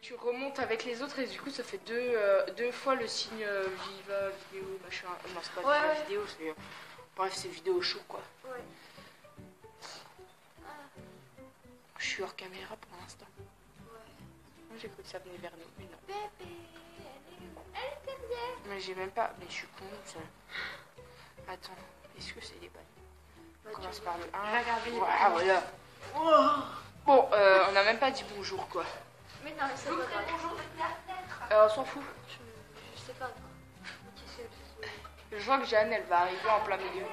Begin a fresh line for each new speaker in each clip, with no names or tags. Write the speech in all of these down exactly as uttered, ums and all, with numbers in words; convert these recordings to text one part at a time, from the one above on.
tu remontes avec les autres et du coup ça fait deux, euh, deux fois le signe euh, Viva vidéo machin. Non c'est pas
Ouais,
Viva
ouais.
vidéo, c'est bref c'est vidéo show quoi.
Ouais.
Je suis hors caméra pour l'instant.
Ouais.
Moi j'ai cru que ça venait vers nous, mais non.
Bébé, elle est où? Elle est derrière.
Mais j'ai même pas. Mais je suis con ça. Attends, est-ce que c'est des balles?
Bah,
On commence
tu-
par le
Je vais regarder les
un. Voilà. Bon, euh, on n'a même pas dit bonjour quoi.
Mais non, mais c'est pas grave.
Bonjour depuis la fenêtre.
Euh, on s'en fout.
Je, je sais pas. Qu'est-ce que c'est?
Je vois que Jeanne elle va arriver en plein milieu.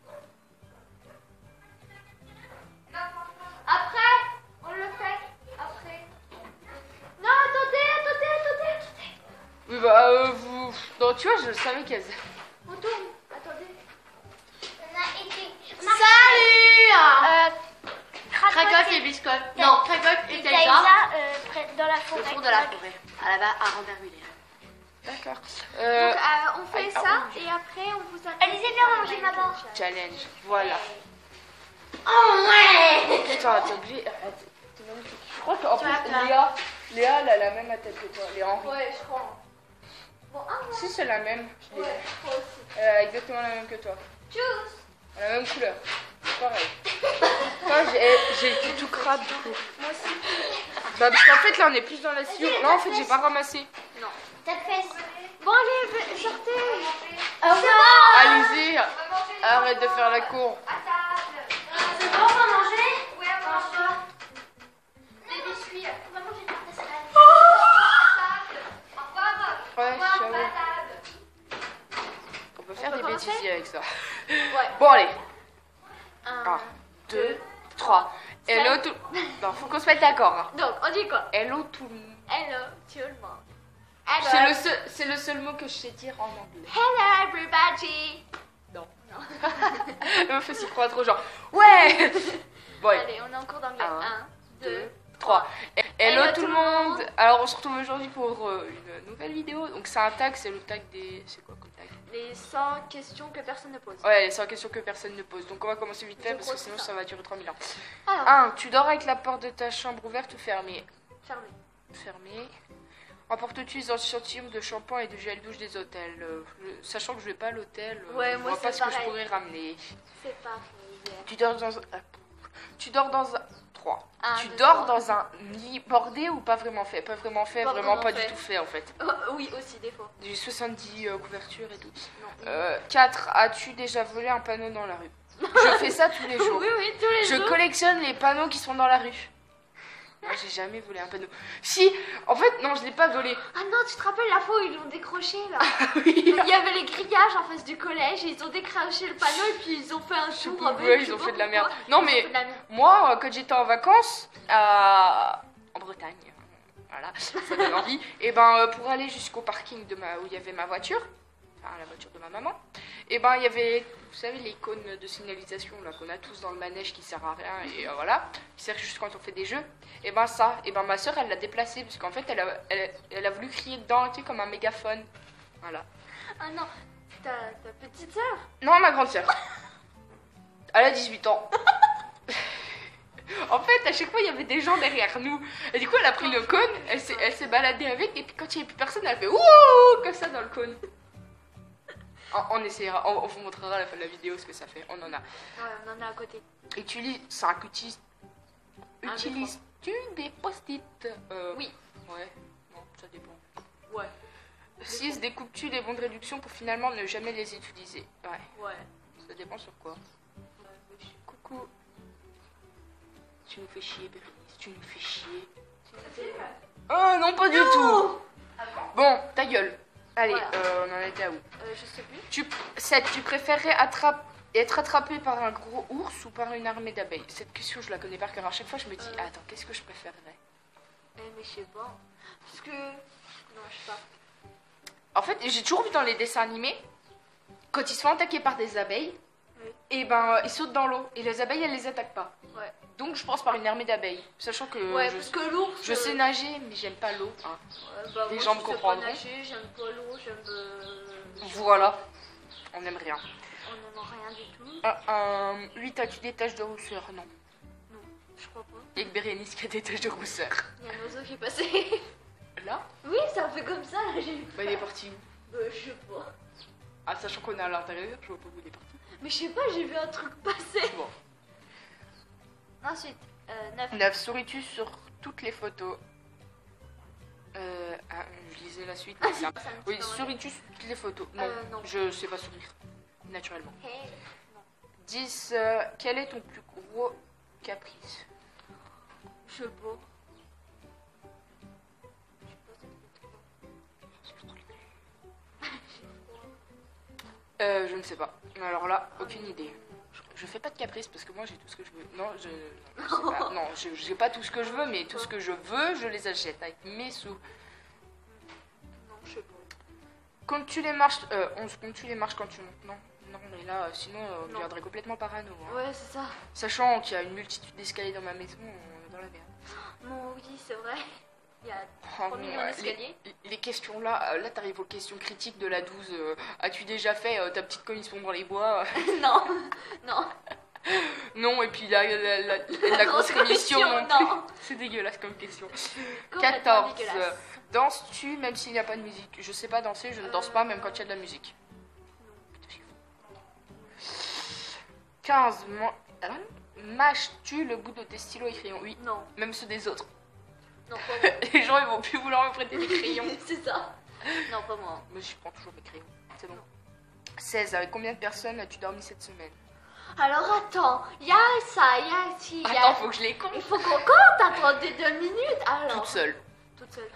Après, on le fait. Après. Non, attendez, attendez, attendez, attendez.
Oui bah euh, vous. Non tu vois je savais qu'elle.
On tourne. Attendez. On a été.
Salut
Euh,
Cracotte et Biscotte. Non, Cracotte et Taïsa.
Taïsa, euh, près dans la
Au
forêt.
fond de la forêt. À là-bas, à Rambervillers.
D'accord.
Donc,
Euh,
euh, on fait
ah,
ça
ah,
et après on vous attend. Alizé, viens manger ma barre.
challenge. Voilà.
Oh ouais.
Putain t'es obligé. Arrête, t'es magnifique. Je crois qu'en
Tu vois,
plus
là.
Léa, Léa elle a la même tête que toi. Léa Henry.
Ouais, je crois. Bon, un mois.
Si c'est la même. Je l'ai
Ouais,
vue.
moi aussi.
Elle a exactement la même que toi.
Tchuss.
Elle a la même couleur. Pareil. Moi j'ai j'ai été tout crade du coup.
Moi aussi.
Bah parce qu'en fait là on est plus dans la sciure. Là en fait j'ai pas ramassé.
Non.
Ta fesse. Bon, allez, sortez.
Au revoir.
Alizé, arrête de faire la cour.
C'est bon, on va manger? Oui, on va manger. Des biscuits. On va manger par ta salade. Au revoir.
Ouais,
Au revoir,
j'avoue.
salade.
On peut faire
peut
des
commencer
bêtises avec ça.
Ouais.
Bon allez.
Un.
un, deux, trois. Hello tout. Non, faut qu'on se mette d'accord. hein.
Donc, on dit quoi?
Hello tout le monde.
Hello, tout le monde.
C'est le seul, c'est le seul mot que je sais dire en anglais.
Hello, everybody.
Non.
Non.
La meuf s'y croit trop genre. Ouais. Bon, allez.
Allez, on est en cours d'anglais.
Un,
Un, deux,
trois. Hello,
Hello
tout le monde. Alors on se retrouve aujourd'hui pour euh, une nouvelle vidéo. Donc c'est un tag, c'est le tag des. C'est quoi comme tag?
Les cent questions que personne ne pose.
Ouais, les cent questions que personne ne pose. Donc on va commencer vite fait
Je
parce
crois
que
que
sinon
c'est ça.
ça va durer trois mille ans.
Alors,
un. Tu dors avec la porte de ta chambre ouverte ou fermée?
fermé.
Fermée. Emportes-tu les échantillons de shampoing et de gel douche des hôtels? Euh, je- Sachant que je vais pas à l'hôtel, euh,
Ouais,
je
moi,
vois pas
c'est
ce que je
pareil.
pourrais ramener.
C'est pareil.
Tu dors dans un. ah, Tu dors dans un. trois.
Un,
Tu
deux,
dors
trois.
dans un lit bordé ou pas vraiment fait? Pas vraiment fait,
Pas
vraiment
vraiment
pas
fait.
du tout fait en fait.
Oh, oui, aussi, des fois.
J'ai soixante-dix euh, couvertures et tout.
Non.
Euh, quatre. As-tu déjà volé un panneau dans la rue? Je fais ça tous les jours.
Oui, oui, tous les
Je
jours.
collectionne les panneaux qui sont dans la rue. Moi, j'ai jamais volé un panneau. Si, en fait, non, je l'ai pas volé.
Ah non, tu te rappelles la fois où ils l'ont décroché là?
Oui.
Il y avait les grillages en face du collège et ils ont décroché le panneau et puis ils ont fait un tour avec.
Ouais,
je
ils
sais
ont
pas
fait de la
pourquoi.
merde. Non,
Ils ont
mais
fait de la merde.
moi, euh, quand j'étais en vacances à... en Bretagne, voilà, ça donne envie, et ben euh, pour aller jusqu'au parking de ma... où il y avait ma voiture, enfin la voiture de ma maman, et ben il y avait, vous savez, l'icône de signalisation là qu'on a tous dans le manège qui sert à rien et euh, voilà, qui sert juste quand on fait des jeux. Et ben ça, et ben ma soeur elle l'a déplacé parce qu'en fait elle a, elle, elle a voulu crier dedans, tu sais, comme un mégaphone, voilà.
Ah non, ta, ta petite sœur?
Non, ma grande sœur. Elle a dix-huit ans. En fait, à chaque fois, il y avait des gens derrière nous. Et du coup, elle a pris le cône, elle s'est, elle s'est baladée avec, et puis quand il n'y avait plus personne, elle fait ouh comme ça dans le cône. On, on essaiera, on, on vous montrera à la fin de la vidéo ce que ça fait. On en a.
Ouais, on en a à côté.
Utilise, cinq, utilise,
Un, deux,
utilises-tu des post-it? euh,
Oui.
Ouais, non, ça dépend.
Ouais.
six. Découpes-tu des bons de réduction pour finalement ne jamais les utiliser? Ouais,
Ouais.
ça dépend sur quoi. Coucou. Tu nous fais chier, Bérénice, tu nous fais chier. Oh non, pas du tout. Bon, ta gueule. Allez,
Voilà.
euh, on en était à où?
Euh, je sais plus.
Tu, sept. Tu préférerais attrape- être attrapé par un gros ours ou par une armée d'abeilles? Cette question, je la connais par cœur. À chaque fois, je me dis,
Euh.
attends, qu'est-ce que je préférerais?
Eh, mais je sais pas. Parce que. Non, je sais pas.
En fait, j'ai toujours vu dans les dessins animés, quand ils se font attaquer par des abeilles,
Oui.
et ben, euh, ils sautent dans l'eau. Et les abeilles, elles les attaquent pas.
Ouais.
Donc, je pense par une armée d'abeilles. Sachant que
Ouais,
je,
parce que l'ours.
je
euh,
sais nager, mais j'aime pas l'eau. hein.
Ouais, bah,
les
moi,
gens
je
me
sais
comprendront.
pas nager, j'aime pas l'eau, j'aime. euh,
Voilà. On n'aime rien.
On n'en a rien du tout.
Un, un, huit. As-tu des taches de rousseur? Non.
Non, je crois pas.
Il y a que Bérénice qui a des taches de rousseur.
Il y a un oiseau qui est passé.
Bah il est parti où?
Euh, je sais pas.
Ah, sachant qu'on est à l'intérieur, je vois pas où il est parti.
Mais je sais pas, j'ai vu un truc passer.
Bon.
Ensuite, euh, neuf.
neuf. Souris-tu sur toutes les photos? Euh, ah, je lisais la suite. mais c'est un-
Ça me dit
Oui,
pas, ouais.
souris-tu sur toutes les photos? Non,
Euh, non.
je sais pas sourire. Naturellement.
Hey.
dix. euh, quel est ton plus gros caprice?
Je sais pas.
Euh, je ne sais pas. Alors là, aucune idée. Je, je fais pas de caprice parce que moi j'ai tout ce que je veux. Non, je, non, je sais pas. Non, je j'ai pas tout ce que je veux, mais tout ce que je veux, je les achète avec mes sous.
Non, je sais pas.
Comptes-tu les marches euh, on compte-tu les marches quand tu montes? Non, non, mais là, euh, sinon, euh, on
Non.
deviendrait complètement parano. Hein.
Ouais, c'est ça.
Sachant qu'il y a une multitude d'escaliers dans ma maison, on est dans la merde.
Non, oui, c'est vrai. Il y a
Oh,
trois millions
ouais,
d'escaliers.
les, les questions là, euh, là t'arrives aux questions critiques de la douze. euh, As-tu déjà fait euh, ta petite commission dans les bois?
Non, non.
Non, et puis la, la, la, la grosse commission non plus.
non.
C'est dégueulasse comme question.
Complètement
quatorze.
dégueulasse.
Danses-tu même s'il n'y a pas de musique? Je sais pas danser, je ne danse pas même quand il y a de la musique. quinze. Man- hein Mâches-tu le bout de tes stylos et crayons? Oui,
Non,
même ceux des autres.
non, pas moi.
Les gens ils vont plus vouloir me prêter des crayons.
C'est ça. Non, pas moi.
Mais je prends toujours mes crayons, c'est bon. seize. Avec combien de personnes as-tu dormi cette semaine?
Alors attends, il y a ça, il y a ci, il y a...
Attends, faut que je les compte.
Il faut qu'on compte, attendez deux minutes. Alors.
Toute seule.
Toute seule.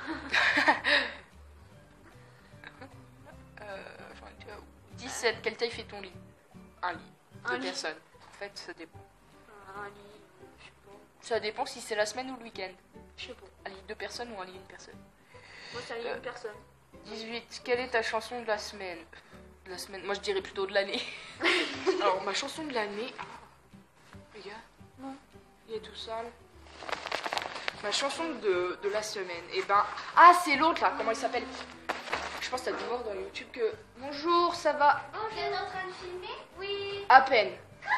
Euh, j'en étais à où? dix-sept. Quelle taille fait ton lit? Un lit.
Un
Deux
lit.
personnes. En fait, ça dépend.
Un lit, je sais pas.
Ça dépend si c'est la semaine ou le week-end.
Je sais pas.
Un lit deux personnes ou un lit une personne.
Moi, c'est un lit
Euh.
d'une personne.
dix-huit. Quelle est ta chanson de la semaine? De la semaine. Moi, je dirais plutôt de l'année. Alors, ma chanson de l'année. Regarde.
Non.
Il est tout sale. Ma chanson de, de la semaine. Et ben. Ah, c'est l'autre là. Comment il s'appelle? Je pense que t'as dû voir dans YouTube que. Bonjour, ça va?
Oh, vous êtes en train de filmer? Oui.
À peine.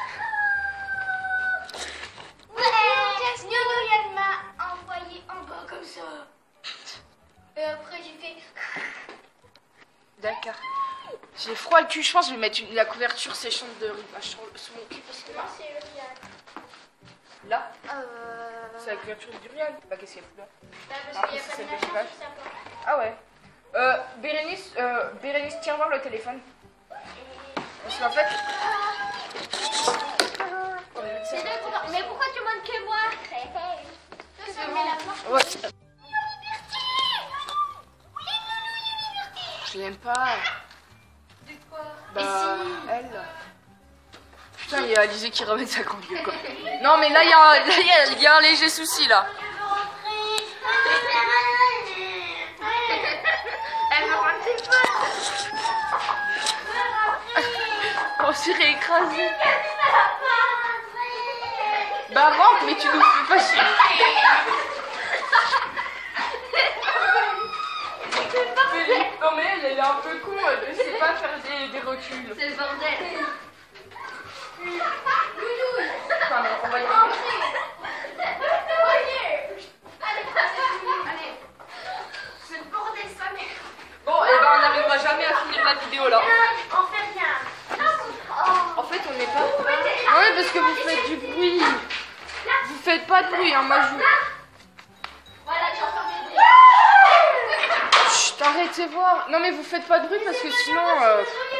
Ouais. Nounou, elle m'a envoyé en bas comme ça. Et après, j'ai fait.
D'accord. J'ai froid le cul. Je pense que je vais mettre une- la couverture séchante de riz sur, sur mon cul parce que
Non,
là.
c'est le Yann.
Là,
Euh...
c'est la couverture du Rial. Bah, qu'est-ce qu'il y a plus là?
Bah,
Ah,
parce qu'il y a
ça,
pas
c'est
de
le
machin,
festival.
tout simplement.
Ah ouais. Euh, Bérénice, euh, Bérénice, tiens voir le téléphone. Parce qu'en fait.
C'est deux pour- Mais pourquoi tu montes que moi? Hey, hey. Toi, ça met la porte.
Ouais. Je l'aime pas.
De quoi?
Bah, elle. Putain, il y a Alizé qui ramène sa grande gueule, quoi. Non, mais là, il y, a un- là, il y, a- il y a un léger souci, là.
Elle me rend ses potes.
On s'est réécrasé. Bah, rentre, mais tu nous fais pas chier. Mais- Non, mais elle, elle est un peu con, elle ne sait pas faire des, des reculs.
C'est le bordel.
Enfin, mais on va y arriver.
Allez. C'est le bordel, sa mère.
Bon, et ben on n'arrivera jamais à finir la vidéo là.
On fait rien.
En fait, on n'est pas. Oui, parce que vous faites du bruit. Vous faites pas de bruit, hein, moi je.
Voilà, j'ai entendu.
Chut, arrêtez voir. Non, mais vous faites pas de bruit parce que sinon. euh,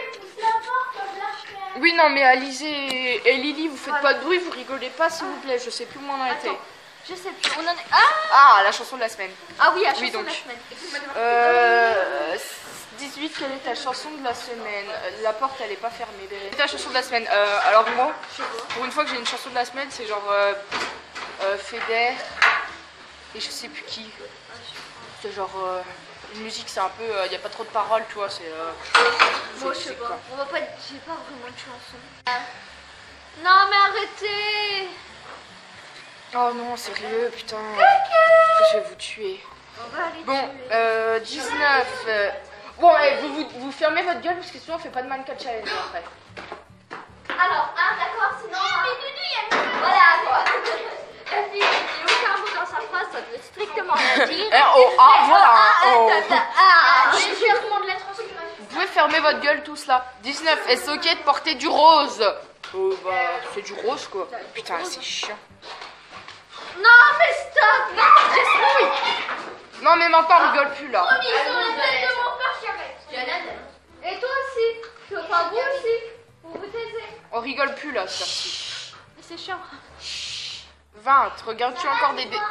Oui, non, mais Alizé et et Lily, vous faites pas de bruit, vous rigolez pas, s'il vous plaît. Je sais plus où on en était.
Attends, je sais plus. On en est... Ah,
Ah, la chanson de la semaine.
ah oui, la chanson
Oui, donc.
de la semaine. Écoute-moi de voir.
Euh. dix-huit, quelle est ta chanson de la semaine? La porte, elle est pas fermée, Béré. Ta chanson de la semaine. Euh, alors, moi, pour une fois que j'ai une chanson de la semaine, c'est genre. Euh, euh, Feder. Et je sais plus qui. C'est genre. Euh, une musique, c'est un peu. Il n'y a pas trop de paroles, tu vois, c'est. Euh,
Moi,
c'est-
je sais
c'est
pas.
quoi.
On va pas... J'ai pas vraiment de chanson. Non, mais arrêtez.
Oh non, sérieux, putain. Je vais vous tuer.
On va aller
Bon,
tuer.
euh, dix-neuf. euh, Bon, eh, vous, vous, vous fermez votre gueule parce que sinon on fait pas de mannequin challenge après.
Alors, ah, d'accord, sinon...
Mais Nounou, il y a une-
Voilà, quoi. La fille, il n'y a aucun mot dans sa phrase, ça ne veut strictement rien dire.
Eh, oh, ah, voilà.
Ah,
Oh.
ah, ah, ah,
Je vais remonter
fermer votre gueule tous là. dix-neuf. Est-ce ok de porter du rose? Oh bah, c'est du rose quoi. Putain, c'est chiant.
Non, mais stop. Non,
Non mais maintenant on rigole plus là.
j'ai sur la tête de mon père, j'arrête. Et toi aussi. Tu veux pas vous aussi? Vous vous taisez.
On rigole plus là, cette heure-ci.
Mais c'est chiant.
vingt. Regardes-tu encore des... dé-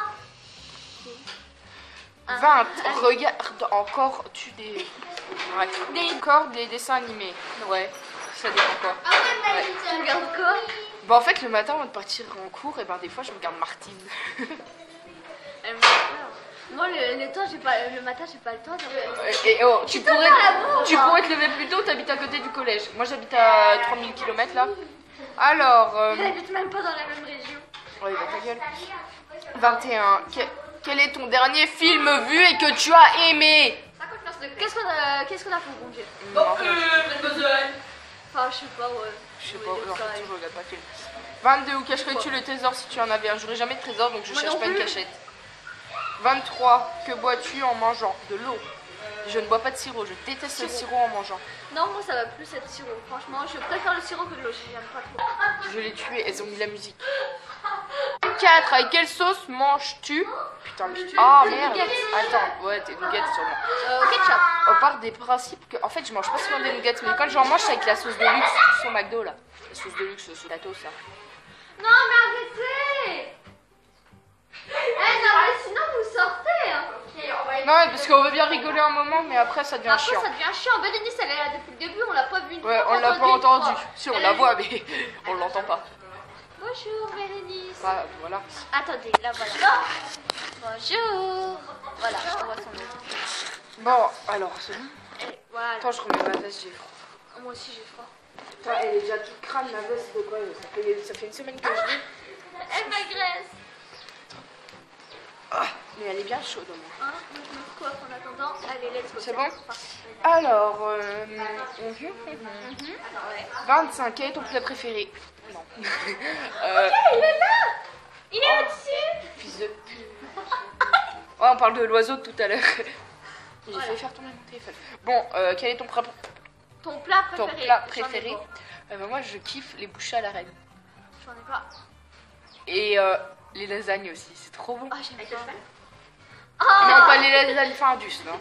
vingt. Regarde encore tu des... Ouais.
Des-
Encore des dessins animés. Ouais, ça dépend quoi.
Ah ouais,
Ouais.
Tu regardes quoi?
Bah en fait le matin avant de partir en cours, et ben des fois je regarde Martine.
Elle me fait peur. Moi, le, le temps, j'ai pas, le matin, j'ai pas le temps.
Et, et oh, tu pourrais,
pas la bourre,
tu
hein.
pourrais te lever plus tôt, t'habites à côté du collège. Moi j'habite à trois mille kilomètres là. Alors, euh...
J'habite même pas dans la même région.
ouais, bah ta gueule. vingt et un. Que- quel est ton dernier film vu et que tu as aimé?
Qu'est-ce qu'on a, qu'est-ce qu'on a fait au bon Dieu?
Non, rien.
Enfin, je sais pas, ouais.
Je sais pas, non, en fait, je regarde pas de film. vingt-deux. Où cacherais-tu le trésor si tu en avais un? J'aurais jamais de trésor donc je
Moi
cherche
non
pas une
plus.
cachette. vingt-trois. Que bois-tu en mangeant? De l'eau. Je ne bois pas de sirop, je déteste le sirop en mangeant.
Non, moi, ça va plus être sirop. Franchement, je préfère le sirop que de l'eau. J'aime pas trop.
Je l'ai tué, elles ont mis la musique. quatre. Avec quelle sauce manges-tu? Putain, mais je... Ah merde.
nuggets.
Attends, ouais, t'es nuggets sûrement.
Euh, ketchup.
On part des principes que... En fait, je mange pas souvent des nuggets, mais quand j'en mange, c'est avec la sauce de luxe sur McDo, là. La sauce de luxe sur la sauce, là.
Non, mais arrêtez. Eh, non, mais sinon, vous sortez. Hein.
Non, mais parce qu'on veut bien rigoler un moment, mais après, ça devient
Après,
chiant.
ça devient chiant. Bérénice, elle est là depuis le début. On l'a pas vu une
Ouais,
fois,
on l'a pas
une
entendu.
fois.
Si, on
Elle
la
a
voit,
dit,
mais on l'entend pas.
Bonjour, Bérénice.
Bah, voilà.
Attendez, là, voilà. Bonjour. Voilà, on voit son nom.
Bon, alors, c'est bon.
Et voilà.
Attends, je remets ma veste, j'ai froid.
Moi aussi, j'ai froid.
Putain, elle est déjà toute crâne, ma veste, de quoi? Ça fait, ça fait une semaine que je l'ai.
Elle m'agresse.
Ah, mais elle est bien chaude, au moins.
Hein, moi, je me coiffe en attendant. Allez, let's go.
C'est bon?
Parfait.
Alors, euh, mhm, mhm. vingt-cinq. Quel est ton plat préféré? Non. euh,
Il est là. Il est au-dessus.
Fils de pute. Ouais, on parle de l'oiseau de tout à l'heure. J'ai
Voilà.
failli faire tomber mon téléphone. Bon, euh, quel est ton, plat-
Ton plat
ton
préféré.
plat
J'en ai
préféré?
pas.
Euh, bah, moi, je kiffe les bouchées à la reine.
J'en ai pas.
Et euh, les lasagnes aussi, c'est trop bon.
Ah, j'aime
Avec
pas.
le cheval.
Ah.
Non, pas les lasagnes Findus, non.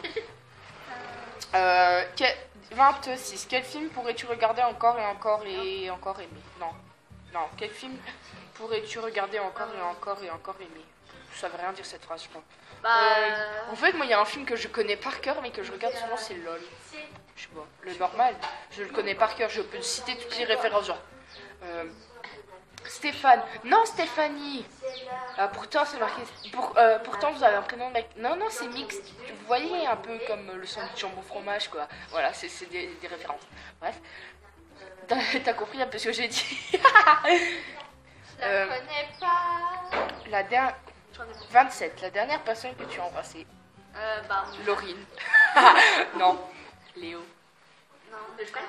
Euh, que- vingt-six. Quel film pourrais-tu regarder encore et encore et encore aimer? Non. Non. Quel film pourrais-tu regarder encore et encore et encore aimer? Ça veut rien dire cette phrase, je crois.
Bah.
Euh, en fait, moi, il y a un film que je connais par cœur, mais que je regarde souvent, c'est LOL. Je sais pas. Le normal, je le connais par cœur. Je peux citer toutes les références, genre. euh, Stéphane. Non, Stéphanie. Ah, pourtant, c'est marqué. Pour, euh, pourtant, vous avez un prénom de mec. Non, non, c'est mixte. Vous voyez, un peu comme le sandwich jambon fromage, quoi. Voilà, c'est c'est des, des références. Bref. T'as t'as compris un peu ce que j'ai dit?
Je la
Euh,
connais pas.
La dernière.
J'en ai pas.
vingt-sept. La dernière personne que tu as embrassée.
Euh, bah.
Laurine. Non. Léo.
Non,
Le cheval.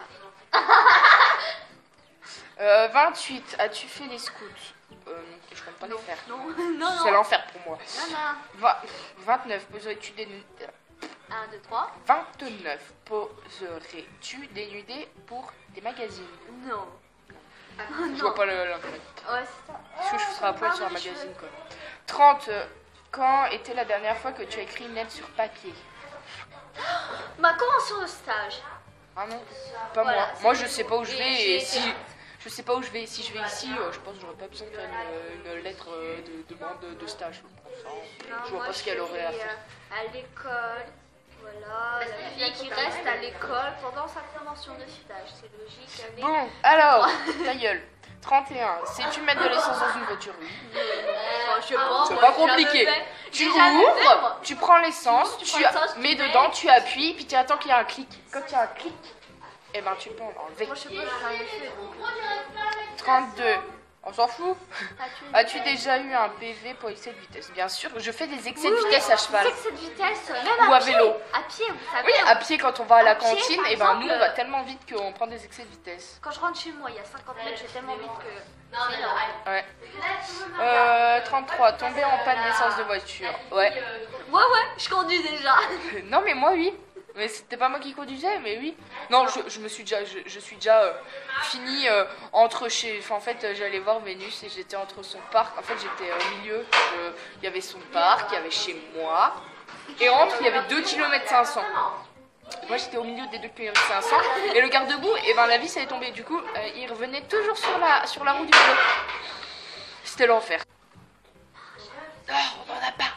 Euh, vingt-huit. As-tu fait les scouts? euh, Je compte pas les faire.
Non, non,
C'est
non.
l'enfer pour moi.
Non, non.
Va- vingt-neuf. Poserais-tu des nu-
un, deux, trois.
vingt-neuf. Poserais-tu des nudés pour des magazines?
Non.
Ah,
Je
non.
vois pas le- l'intérêt.
Ouais, c'est ça.
Parce que je serai à poil
Ah,
sur un
mais je-
magazine, quoi. trente. euh, Quand était la dernière fois que tu as écrit une lettre sur papier?
Ma convention de stage.
Ah non, pas
Voilà,
moi.
c'est
Moi,
tout.
je sais pas où je
Et
vais
j'ai
et
été
si
là.
je sais pas où je vais. Si je vais ici, euh, je pense que j'aurais pas besoin de faire une, une lettre euh, de demande de, de stage. Je pense, hein.
Non,
Je vois
moi,
pas ce qu'elle aurait à
suis,
faire.
euh, À l'école. Voilà,
Parce
la
que
fille
tu
qui
vas
reste
comprendre.
à l'école pendant sa convention de stage. C'est logique. Elle est-
Bon, alors, ta gueule. trente et un. Sais-tu mettre de l'essence dans une voiture? Oui.
Oh, je sais
Ah,
pas,
C'est
moi,
pas
j'ai jamais
compliqué.
fait.
Tu
J'ai jamais fait,
ouvres,
moi.
tu prends l'essence,
Tu
tu,
prends l'essence, tu
mets
mets.
dedans, tu appuies, puis tu attends qu'il y ait un clic. Quand il y a un clic, eh ben tu peux en enlever.
Moi, je sais pas, j'ai jamais fait.
trente-deux. On s'en fout.
As-tu
As-tu déjà eu un P V pour excès de vitesse? Bien sûr, je fais des excès de vitesse à cheval.
C'est que cette vitesse, même
Ou à
pied.
vélo.
À pied, vous savez.
Oui, à pied quand on va à la
À pied,
cantine,
par
et ben nous
exemple,
on va tellement vite qu'on prend des excès de vitesse.
Quand je rentre chez moi, il y a cinquante mètres, j'ai tellement vite que.
Non, mais non.
Ouais. Euh, trente-trois. Tomber en panne d'essence de voiture. Ouais.
Ouais, ouais, je conduis déjà.
Non mais moi oui. Mais c'était pas moi qui conduisais, mais oui. Non, je, je me suis déjà, je, je suis déjà euh, fini euh, entre chez. Enfin, en fait, euh, j'allais voir Vénus et j'étais entre son parc. En fait, j'étais au milieu. je- Il y avait son parc, il y avait chez moi. Et entre, il y avait deux kilomètres cinq cents. Moi, j'étais au milieu des deux kilomètres cinq cents. Et le garde-boue, et ben la vis, elle est tombée. Du coup, euh, il revenait toujours sur la, sur la roue du vélo. C'était l'enfer. Ah, on n'en a pas.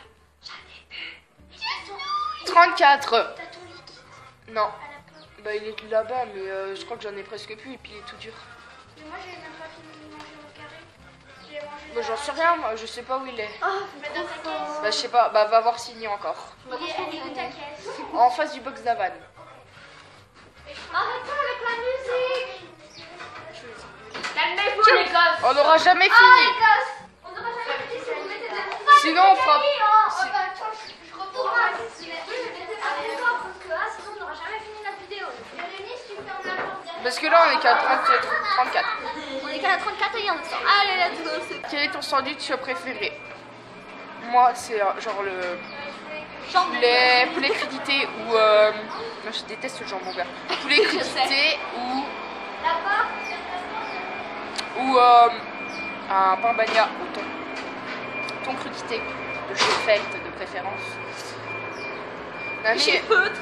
trente-quatre.
T'as ton liquide
Non.
à la pomme.
Bah il est là-bas, mais euh, je crois que j'en ai presque plus et puis il est tout dur.
Mais moi, j'ai même pas fini de manger mon carré. J'ai mangé.
Bah j'en sais rien, moi, je sais pas où il est.
Oh,
Mais dans ta caisse.
Bah je sais pas, bah va voir s'il y est encore.
Il est elle est où ta caisse?
En face du box d'Avan.
arrêtez avec la musique.
Calmez-vous, les gosses.
On n'aura jamais
Ah,
fini.
les gosses. On n'aura jamais fini si vous mettez de la musique.
Sinon on fera...
Oh, bah, attends, je, je retourne à la cuisine. Oui, mais mettez pas les gosses, parce que là, sinon, on n'aura jamais fini la vidéo. Bérénice, tu fermes la porte derrière.
Parce que là on est qu'à trente, trente-quatre.
On est qu'à la trente-quatre et on sort. Allez, let's go. c'est-
Quel est ton sandwich préféré? Moi c'est euh, genre le
Jambon.
poulet, poulet crudité ou... Euh... Moi je déteste le jambon vert. Poulet crudité ou...
Là-bas,
Ou euh, un pain bagna au thon. Thon crudité de chez Felt de préférence. La
Chez
meilleure-
Feutre.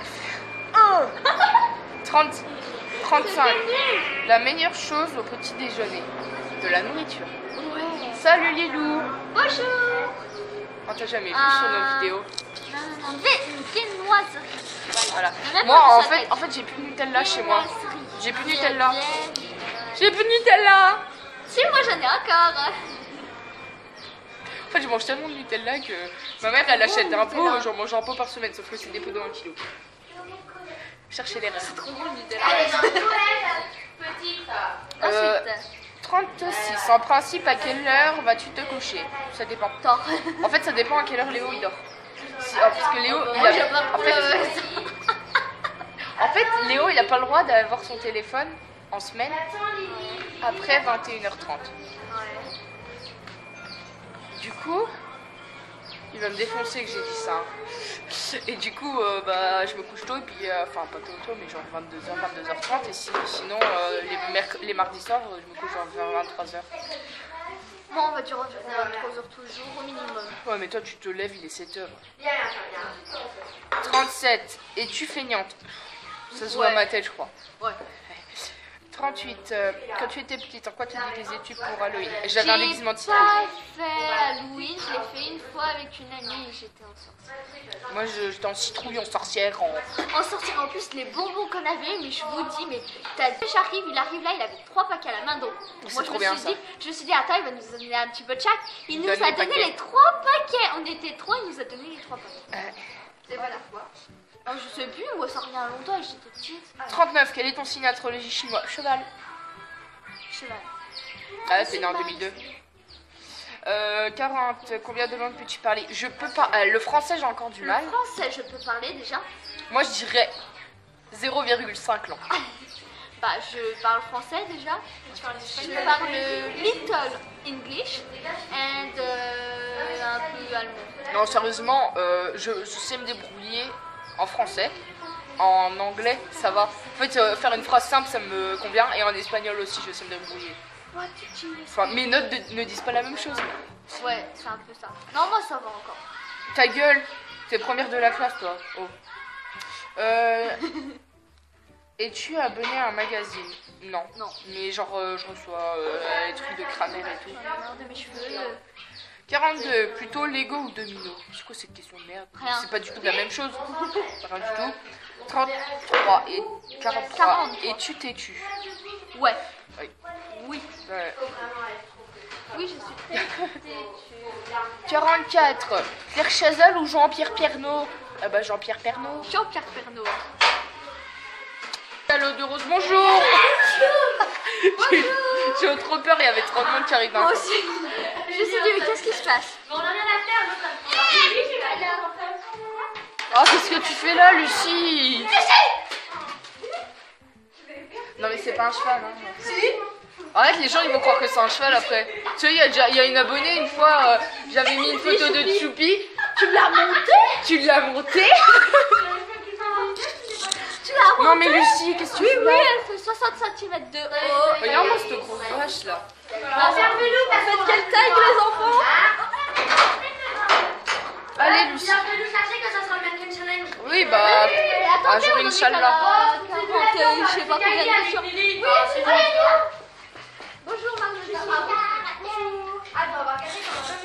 trente, trente-cinq. La meilleure chose au petit déjeuner. De la nourriture.
Ouais.
Salut Lilou.
Bonjour.
On t'a jamais vu
Ah.
sur nos vidéos.
Non, non, non. Une viennoiserie.
Voilà.
Même
Moi
pas
en
sa
fait,
tête.
en fait j'ai plus de Nutella chez moi.
Viennoiserie.
J'ai plus de Nutella.
Bien.
J'ai plus de Nutella.
Si, moi j'en ai encore.
En fait je mange tellement de Nutella que ma mère elle achète un pot,
Nutella.
j'en mange un pot par semaine, sauf que c'est des pots de un kilo. Cherchez les rêves.
Trop bon le Nutella.
elle est dans le toilette. Petite.
Euh,
Ensuite,
trente-six. En principe, à quelle heure vas-tu te coucher? Ça dépend.
tort.
En fait, ça dépend à quelle heure Léo il dort. Si- ah, parce que Léo, il
Moi,
a...
j'ai pas
en, fait,
euh,
en fait, Léo, il a pas le droit d'avoir son téléphone en semaine
Attends, Lily.
après vingt et une heures trente.
Ouais.
Du coup, il va me défoncer que j'ai dit ça. hein. Et du coup, euh, bah, je me couche tôt et puis, euh, enfin pas tôt tôt, mais genre vingt-deux heures, vingt-deux heures trente. Et si- sinon, euh, les, merc- les mardis soirs, euh, je me couche genre vers vingt-trois heures.
Moi, on va dire revenir à trois heures toujours au minimum.
Ouais, mais toi, tu te lèves, il est sept heures.
Viens, viens, viens.
trente-sept. Es-tu feignante? Ça se voit à
Ouais.
ma tête, je crois.
Ouais.
trente-huit. euh, quand tu étais petite, en quoi tu déguisais-tu pour Halloween? J'avais un déguisement de
J'ai
citrouille.
pas fait Halloween, je l'ai fait une fois avec une amie et j'étais en sorcière.
Moi, je- j'étais en citrouille, en sorcière, en...
En sortir en plus les bonbons qu'on avait, mais je vous dis, mais t'as deux j'arrive, il arrive là, il avait trois paquets à la main, donc
C'est
moi je
trop
me,
bien,
suis
ça.
dit, je me suis dit, attends, il va nous donner un petit peu de chaque. Il nous
Donne
a
les
donné
paquets.
les trois paquets, on était trois, il nous a donné les trois paquets.
Euh,
Et voilà. Oh, je sais plus, moi ça revient à longtemps et j'étais petite.
trente-neuf. Quel est ton signe astrologie chinois? Cheval.
Cheval.
Ah, t'es né en deux mille deux. Euh, quarante. Combien de langues peux-tu parler? Je peux pas... euh, le français, j'ai encore du mal.
Le français, je peux parler déjà.
Moi, je dirais zéro virgule cinq langues.
Bah, je parle français déjà. Je parle little English and euh, un peu allemand.
Non, sérieusement, euh, je, je sais me débrouiller en français. En anglais, ça va. En fait, euh, faire une phrase simple, ça me convient. Et en espagnol aussi, je sais me débrouiller.
What did you
Enfin, mes notes de- ne disent pas la même chose.
Ouais, c'est un peu ça. Non, moi ça va encore.
Ta gueule, t'es première de la classe, toi. Oh. Euh... Es-tu abonné à un magazine? Non.
Non.
Mais genre, euh, je reçois euh, les trucs de Kramer et tout.
Non, de mes cheveux. euh,
quarante-deux. Plutôt Lego ou Domino? C'est quoi cette question de merde?
Rien.
C'est pas du tout la même chose. Rien du tout. trente-trois et quarante-trois.
quarante.
Es-tu têtu?
Ouais.
Oui.
Oui.
Ouais.
Oui, je suis très têtue.
quarante-quatre. Claire Chazal ou Jean-Pierre Pernaut? Ah bah Jean-Pierre Pernaut.
Jean-Pierre Pernaut.
Allô de Rose, bonjour. J'ai j'ai trop peur, il y avait trop de monde qui arrive d'un
Moi
coup.
aussi. Je me suis dit, mais qu'est-ce qui se passe?
On a rien à faire, nous, ça. Oui, je vais aller à
Ah, qu'est-ce que tu fais là, Lucie? Non mais c'est pas un cheval, hein.
Si.
Arrête, les gens ils vont croire que c'est un cheval après. Tu sais, il y a déjà il y a une abonnée une fois, euh, j'avais mis une photo de Choupi.
Tu l'as monté?
Tu l'as monté? Non mais Lucie, qu'est-ce que tu
Oui,
fais
oui,
là?
elle fait soixante centimètres de haut.
Regarde-moi cette grosse vache là.
Voilà. Faites quelle taille les enfants?
Allez Lucie.
Viens de nous chercher que ça sera le mannequin challenge.
Oui bah,
Et
un
attendez,
jour
on en est
Inch'Allah.
qu'à la quarante, euh, je sais pas combien de questions. Oui, bonjour Marjorie.
Attends, on va casser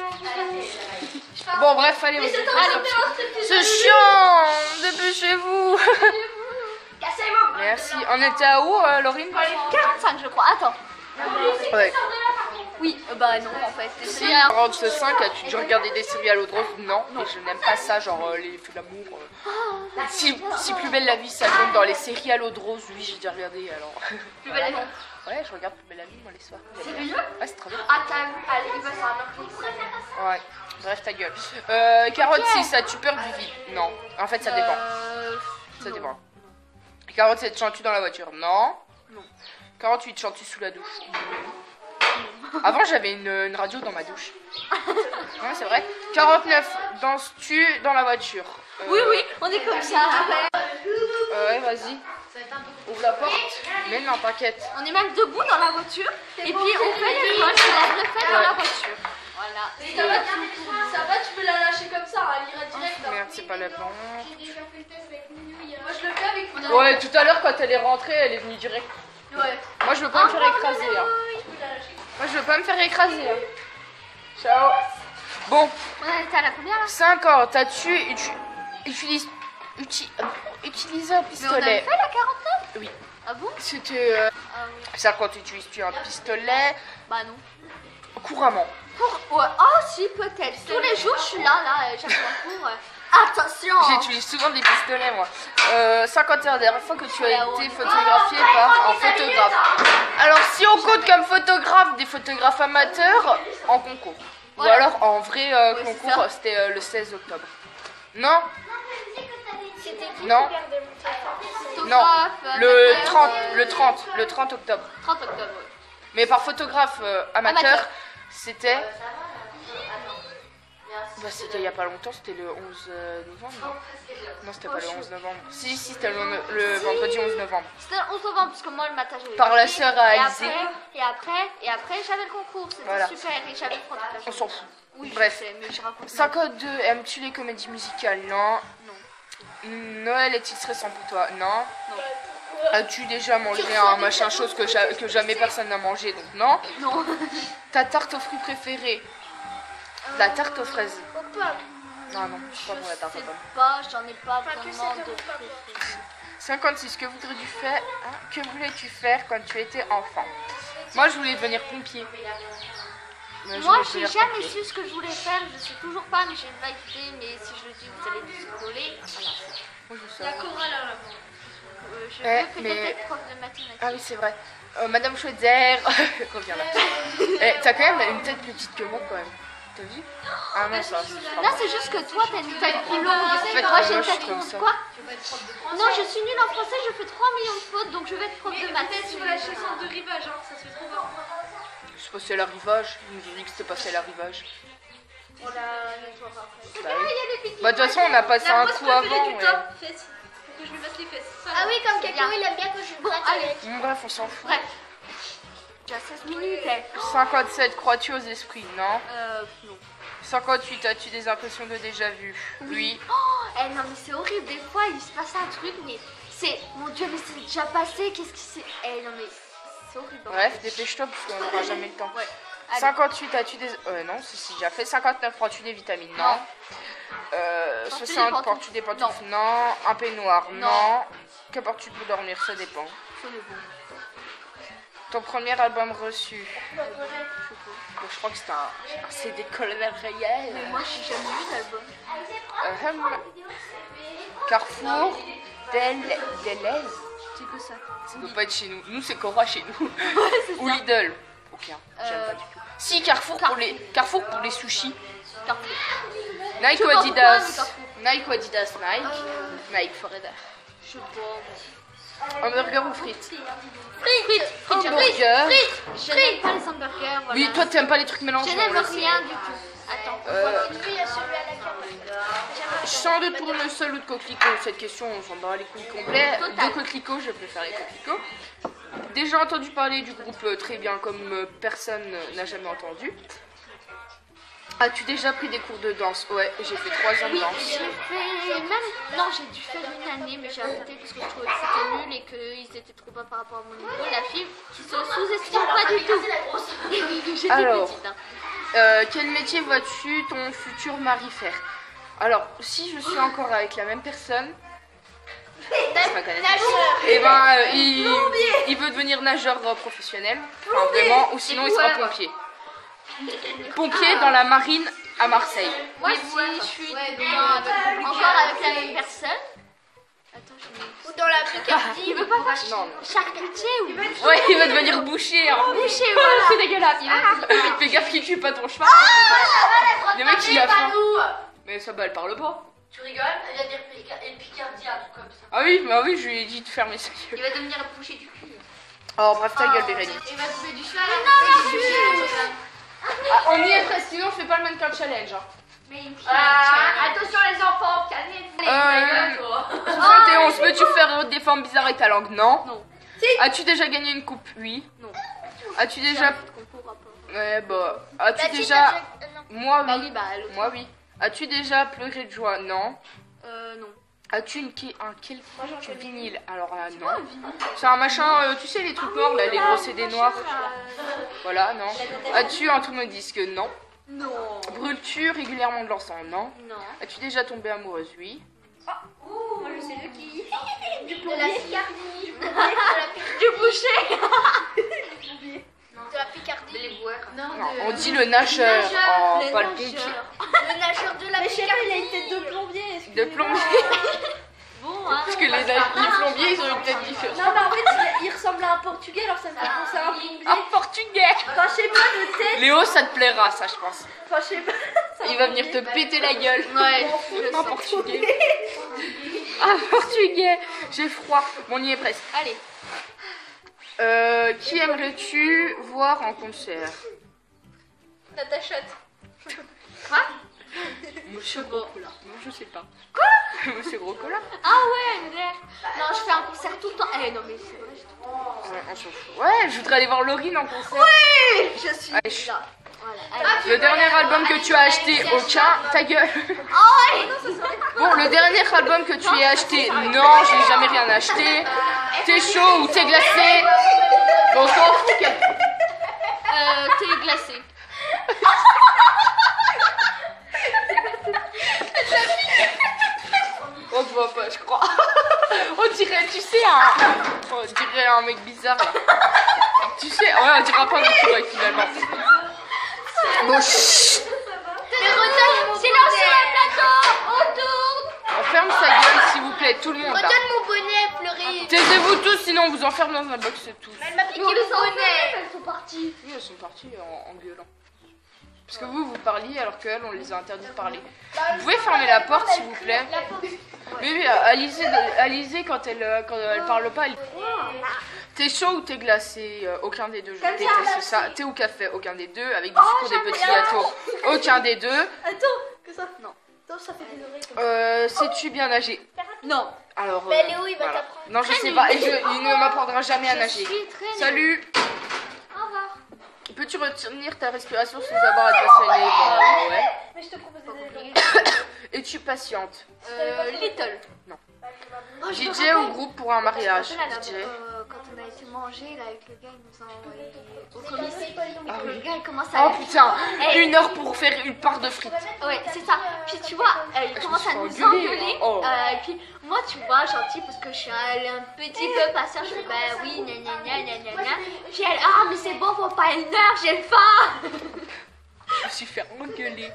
Bon bref, allez, on
Allez,
c'est chiant, dépêchez-vous.
Cassez-vous.
Merci. On était à où, euh, Laurine?
quarante-cinq je crois, attends.
Ouais.
Oui, euh, bah non en fait.
Si,
C'est rien.
quarante-cinq, as-tu déjà regardé des séries à l'eau de rose? Non, mais je n'aime pas ça, genre euh, les feux d'amour. euh. Si, si Plus belle la vie, ça compte dans les séries à l'eau de rose, oui, j'ai déjà regardé alors.
Plus belle la vie.
Ouais, je regarde Plus belle la vie, moi, les soirs.
Sérieux?
Ouais, c'est trop bien.
Ah, t'as vu, allez, il va sur un orchestre.
Ouais, bref, ta gueule. Euh, quarante-six, as-tu peur du vide? Non, en fait, ça dépend.
Euh,
Ça
non.
dépend. quarante-sept, chantes-tu dans la voiture? Non.
Non.
quarante-huit, chantes-tu sous la douche? Avant, j'avais une, une radio dans ma douche. Ouais, c'est vrai. quarante-neuf, danses-tu dans la voiture? Euh,
Oui, oui, on est comme ça.
euh, ouais, vas-y. Ouvre la porte. Mais non, t'inquiète.
On est même debout dans la voiture. Et puis on fait les poches, on lève le fait dans
Ouais.
la voiture. Voilà.
Ça va, tu, ça va, tu peux la lâcher comme ça, hein, elle ira direct. hein.
Merde, c'est pas la planche.
J'ai déjà fait le test avec Minu.
Moi je le fais avec mon
Ouais, tout à l'heure, quand elle est rentrée, elle est venue direct.
Ouais.
Moi, je veux pas me faire écraser. Hein. Moi, je veux pas me faire écraser. Hein. Ciao. Bon,
On était à la première là?
cinquante, as-tu utu- utilis- uti- euh, utilisé un
Mais on avait
pistolet?
fait la quarante-neuf?
Oui.
Ah bon?
C'était euh,
Ah oui.
cinquante, utilises-tu un pistolet
Bah non.
couramment?
Pour... Ouais. Oh si, peut-être. Tous les jours je suis là, là, euh, j'arrive en cours. euh. Attention!
J'utilise souvent des pistolets, moi. Euh, cinquante et un, dernière fois que tu as été photographié par un photographe. Alors, si on compte comme photographe des photographes amateurs, en concours. Ou
Voilà.
alors en vrai euh,
Oui, c'est
concours,
ça.
c'était euh, le seize octobre. Non,
C'était qui
non,
qui perdait mon téléphone?
non.
Photographe,
Le
amateur,
trente,
euh,
le trente, le trente octobre.
trente octobre, ouais.
Mais par photographe euh, amateur,
Amateur.
c'était... Bah, c'était il y a pas longtemps, c'était le onze novembre. Non, c'était pas le onze novembre. Si, si, c'était le, le vendredi onze novembre.
C'était le onze novembre, parce que moi le matin j'avais
Par la
écrit,
sœur à
et
Alizé.
après, et après, et après j'avais le concours, c'était
Voilà.
super, et j'avais le prendre toute la
On
journée.
s'en fout.
Oui,
Bref.
je sais, mais je raconte.
cinquante-deux, aimes-tu les comédies musicales? Non.
Non.
Noël est-il stressant pour toi? Non.
Non.
As-tu déjà mangé un machin chose que, ja- que jamais personne n'a mangé? Donc non.
Non.
Ta tarte aux fruits préférée? La tarte aux fraises.
Aux pommes.
Non, non, je suis pas pour la tarte aux
Je sais
pommes.
pas, j'en ai pas
Enfin, que
vraiment
c'est
de
comme ça.
préféré.
cinquante-six, que voudrais-tu faire hein, Que voulais-tu faire quand tu étais enfant? Moi, je voulais devenir pompier. Mais je
Moi,
voulais
j'ai
devenir
jamais
pompier.
su ce que je voulais faire, je sais toujours pas, mais j'ai une vague idée, mais si je le dis, vous allez vous rigoler. Voilà.
Moi, je sais.
La chorale à la
Euh, je
Eh,
veux peut-être
mais-
être prof de mathématiques.
Ah oui, c'est vrai. Euh, Madame Chaudière, reviens là. Eh, t'as quand même une tête plus petite que moi, quand même. T'as vu? Ah non, ça, c'est pas
Là,
bon.
c'est juste que toi, t'as une tête plus longue.
fait,
Moi,
moi,
j'ai une
je suis
tête
comme
ronde.
ça.
Quoi? Non, je suis nulle en français, je fais trois millions de fautes, donc je vais être prof de maths.
sur la chanson de rivage, hein, ça se fait trop fort.
C'est passé à l'arrivage. Ils nous ont dit que c'était passé à l'arrivage.
On la nettoiera après.
Bah oui. Bah, de toute façon, on a passé un coup avant.
du
ouais.
top, fesses. Faut que je lui fasse les fesses. Ça,
Ah
là.
oui, comme
Quelqu'un,
quelqu'un,
il aime bien que je
Bon,
gratte
allez.
avec.
Bon, bref, on s'en fout.
Bref. J'ai seize minutes, eh.
cinquante-sept, crois-tu aux esprits? Non.
Euh, non.
cinquante-huit, as-tu des impressions de déjà vu? Oui.
Oh, eh non, mais c'est horrible. Des fois, il se passe un truc, mais c'est. Mon dieu, mais c'est déjà passé. Qu'est-ce qui s'est. Eh non, mais c'est horrible.
Bref, dépêche-toi parce qu'on n'aura jamais le temps.
Ouais. Allez.
cinquante-huit, as-tu des... Euh, non, c'est si, déjà fait. cinquante-neuf, prends-tu des vitamines? Non.
Non.
Euh,
Portes-tu des
soixante,
pantoufles?
portes-tu des pantoufles? Non. Un peignoir? Non.
Non.
Que portes-tu pour dormir? Ça dépend.
Ça, mais bon.
Ton premier album reçu?
Je sais pas.
Bon, je crois que c'était un, un C D Colonel réel.
Mais moi, j'ai jamais vu d'album.
Euh, hum. Carrefour, Del, Deleuze.
C'est que ça.
Ça peut pas être chez nous. Nous, c'est Cora chez nous. Ou Lidl. Aucun. J'aime
Euh,
pas du tout. Si, Carrefour pour les, Carrefour pour les sushis.
Carrefour.
Nike
Je
ou
sais pas pourquoi, mais
Adidas?
Carrefour.
Nike ou Adidas? Nike.
Euh,
Nike Forever.
je sais pas.
Hamburger ou frites?
Frites. Frites. Frites.
Hamburger.
Frites. Je n'aime pas les hamburgers. Voilà.
Oui, toi, t'aimes pas les trucs mélangés.
Je
on
n'aime
le sait.
rien du tout. Attends.
Euh,
Lui, il y a celui à la caméra.
Sans de tournesol ou de coquelicot, cette question on s'en bat les couilles complets.
Total.
De coquelicot, je préfère les coquelicots. Déjà entendu parler du groupe euh, très bien comme euh, personne euh, n'a jamais entendu. As-tu déjà pris des cours de danse? Ouais, j'ai fait trois ans de
Oui,
danse.
j'ai fait même. Non, j'ai dû faire une année, mais j'ai arrêté parce que je trouvais que c'était nul et qu'ils étaient trop bas par rapport à mon niveau. La fille qui se sous-estime pas du tout. J'étais
Alors.
petite. Hein.
Euh, quel métier vois-tu ton futur mari faire? Alors, si je suis encore avec la même personne, c'est pas connaître. Et ben, euh, il, il veut devenir nageur euh, professionnel, enfin vraiment, ou sinon il sera pompier. Pompier dans la marine à Marseille.
Moi, si je suis dans- encore avec la même personne. Attends, je
Ou dans la Picardie.
Il veut pas faire
Non, non.
charcutier ou
Ouais, il va devenir boucher. Hein.
boucher, voilà.
C'est dégueulasse. Il va... Fais gaffe qu'il tue pas ton cheval. Le mec il a faim. Mais ça bah elle parle pas.
Tu rigoles? Elle vient de dire Pica- une Picardie, un truc comme ça.
Ah oui, bah oui, je lui ai dit de fermer sa gueule.
Il va devenir boucher du cul.
Oh bref, ta gueule Bérénice.
Il va trouver du cheval.
Ah, on y est presque, sinon on fait pas le mannequin challenge. Hein.
Mais il me
Ah, attention les enfants, calmez-vous.
Euh, soixante et onze, peux-tu faire des formes bizarres avec ta langue? Non.
Non.
As-tu déjà gagné une coupe? Oui.
Non.
As-tu déjà...
Concours à pas.
Ouais, bah... As-tu
Bah,
déjà...
si, t'as déjà- non.
Moi,
Bah
oui.
oui, bah l'autre.
Moi, oui. As-tu déjà pleuré de joie? Non.
Euh, non.
As-tu une qui- un quel vinyle? Alors là, non. C'est un machin, euh, tu sais, les trucs noirs, là, les gros C D noirs. Voilà, non. As-tu un tourne-disque? Non.
Non.
Brûles-tu régulièrement de l'encens? Non.
Non.
As-tu déjà tombé amoureuse? Oui.
Ouh, moi je sais de qui. De la Picardie. De
Du boucher.
la Picardie.
Les boueurs.
Non,
Non,
de-
on dit le nageur. Oh, pas le pompier.
Le nageur de la Picardie.
il a une tête de plombier.
De plombier.
Bon, hein.
Parce que les, les plombiers, ils ont une tête différente.
Non, mais en fait, il, il ressemble à un portugais, alors ça me fait penser à un plombier.
Un portugais.
Enfin, je sais pas, de tête.
Léo, ça te plaira, ça, je pense.
Enfin, je sais pas.
Il va venir te péter la gueule.
Ouais.
Un portugais. Un portugais. J'ai froid. Bon, on y est presque.
Allez.
Euh, qui aimerais-tu voir en concert?
Natacha.
Monsieur Grocola. Non, je sais pas. Quoi? Monsieur Grocola.
Ah ouais, une bière. Non, je fais un concert tout le temps. Eh non, mais c'est vrai. je-
Ouais, on s'en fout. Ouais, je voudrais aller voir Laurine en concert.
Je suis
Allez, chut.
là. Voilà. Allez.
Le dernier album que tu as acheté, aucun, ta gueule. Bon, le dernier album que tu as acheté, non, j'ai jamais rien acheté. T'es chaud ou t'es glacé? Bon, on s'en fout. quel-
Euh, thé glacé.
On te voit pas, je crois. On dirait, tu sais, un... On dirait un mec bizarre là. Tu sais, ouais, on dira pas mais tu vois finalement. Bon, chut.
Silence sur le plateau. On tourne.
On ferme sa gueule, s'il vous plaît, tout le monde là.
Redonne mon bonnet, pleurer.
Taisez-vous tous, sinon on vous enferme dans un box tous.
Elle m'a piqué
Nous,
le
les enfants,
bonnet.
elles sont parties.
Oui, elles sont parties en, en gueulant. Parce que vous, vous parliez alors qu'elles, on les a interdit de parler. Vous pouvez fermer la porte, s'il vous plaît? Mais oui, Alizé, Alizé quand, elle, euh, quand elle parle pas, elle... T'es chaud ou t'es glacé? Euh, Aucun des deux, je déteste ça. Thé ou café? Aucun des deux. Avec du sucre ou des petits gâteaux? Aucun des deux.
Attends, que ça. Non. Attends, ça fait des oreilles.
Euh, sais-tu bien nager?
Non.
Alors,
Mais
euh,
Léo, il va
voilà.
t'apprendre.
Non, je sais pas. Et je, il ne m'apprendra jamais à
Je
nager.
suis très nulle.
Salut.
Au revoir.
Peux-tu retenir ta respiration sans avoir à te passionner? Bah ouais.
Mais je te propose des
Es-tu patiente?
Euh, Little. Oh, je
D
me
J
rappelle.
ou groupe pour un mariage?
Je me rappelle,
D J.
euh, quand on a été manger là avec le gars, il nous a envoyé au comice.
Ah
Le
oui.
gars, il commence à.
Oh putain,
Eh.
une heure pour faire une part de frites.
Ouais, c'est ça. Puis tu vois, euh, il
Je
commence
me
à
suis
nous
fait engueuler.
engueuler.
Oh.
Euh, et puis moi, tu vois, gentil, parce que je suis allée un petit peu patiente, je fais bah oui, gna gna gna gna gna gna. Puis elle, ah, mais c'est bon, faut pas une heure, j'ai faim.
Je me suis fait engueuler.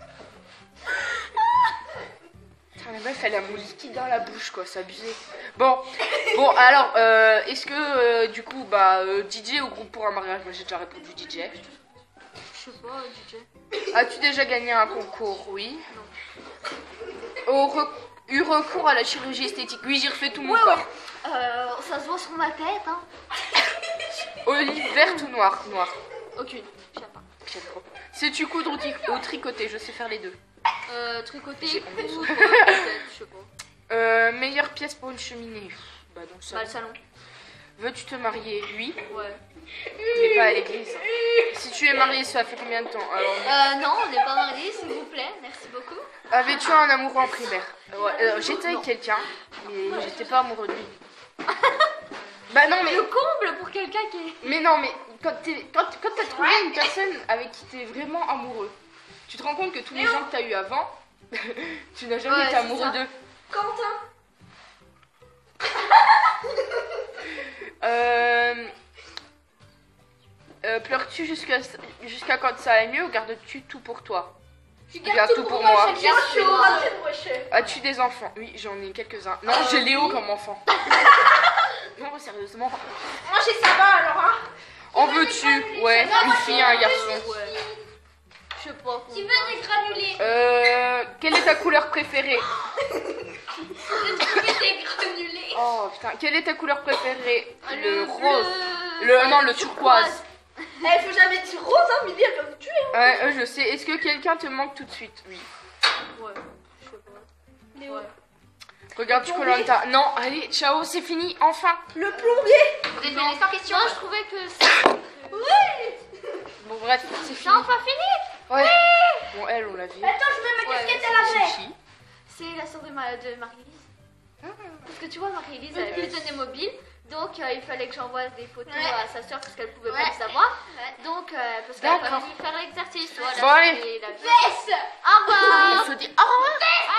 Putain, la meuf, elle a mon liquide dans la bouche, quoi, c'est abusé. Bon, bon, alors, euh, est-ce que, euh, du coup, bah, euh, D J ou groupe pour un mariage? Moi, j'ai déjà répondu D J.
Je sais pas, D J.
As-tu déjà gagné un concours? Oui. Au re- eu recours à la chirurgie esthétique? Oui, j'y refais tout mon corps.
Euh, ça se voit sur ma tête, hein.
Olive verte ou noire? Noire.
Aucune, je sais pas.
J'aime trop. Sais-tu coudre ou, tri- ou tricoter? Je sais faire les deux.
Euh, tricoter,
J'ai
coudre,
honte.
euh, peut-être, je sais pas.
Euh, meilleure pièce pour une cheminée. Bah donc ça.
Bah, le salon.
Veux-tu te marier? Oui,
Ouais.
mais pas à l'église. Si tu es marié, ça fait combien de temps? Alors,
Euh, non, on n'est pas mariés, s'il vous plaît. Merci beaucoup.
avais-tu un amoureux en primaire? Ouais, euh, j'étais avec quelqu'un, mais j'étais pas amoureux de lui. Bah non, mais,
Le comble pour quelqu'un qui est.
mais non, mais quand t'es- quand, quand t'as trouvé une personne avec qui t'es vraiment amoureux, tu te rends compte que tous les gens que t'as eu avant, tu n'as jamais
Ouais,
été
c'est
amoureux
ça.
d'eux.
Quentin.
Euh, euh, pleures-tu jusqu'à jusqu'à quand ça aille mieux ou gardes-tu tout pour toi?
Tu
Garde tout pour moi.
J'ai chaud. Ah, c'est moi, chef.
As-tu des enfants? Oui, j'en ai quelques-uns. Non, j'ai Léo comme enfant. Non, sérieusement.
Moi, j'ai ça va alors, hein.
En veux-tu? Ouais, une fille et un garçon.
Ouais. Je sais pas.
Tu veux des granulés?
Euh, quelle est ta couleur préférée?
Tu veux des granulés?
Oh putain, quelle est ta couleur préférée?
Ah,
Le
bleu,
rose. Le, non, le turquoise.
Eh, faut jamais dire rose, hein, Milly, elle va vous tuer.
Ouais, euh, je sais. Est-ce que quelqu'un te manque tout de suite? Oui.
Ouais. Je sais pas.
Léo.
Ouais.
Regarde Koh-Lanta. Non, allez, ciao, c'est fini, enfin.
Le plombier.
Vous êtes bien sans question?
Non, je trouvais que c'est.
Bon, bref, c'est
C'est
fini.
enfin fini.
Ouais. Bon, elle, on l'a vu.
Attends, je mets ma
Ouais,
casquette à la main.
C'est qui?
C'est la sœur de, ma... de Marie-Élise. Parce que tu vois, Marie-Élise, elle avait tenait mobile. Donc, euh, il fallait que j'envoie des photos
Ouais.
à sa sœur parce qu'elle pouvait
Ouais.
pas les avoir.
Ouais.
Donc, euh, parce qu'elle a pas
D'accord.
pu faire l'exercice. Voilà,
Bon, allez.
c'était la vie.
Fesse!
Au revoir.
On se dit au revoir.
Fesse!